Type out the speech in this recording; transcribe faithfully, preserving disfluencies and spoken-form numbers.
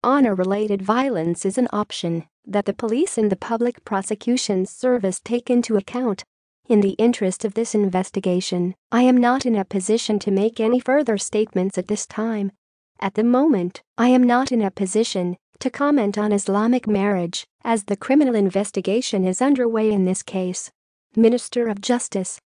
honor-related violence is an option that the police and the public prosecution service take into account. In the interest of this investigation, I am not in a position to make any further statements at this time. At the moment, I am not in a position to comment on Islamic marriage as the criminal investigation is underway in this case. Minister of Justice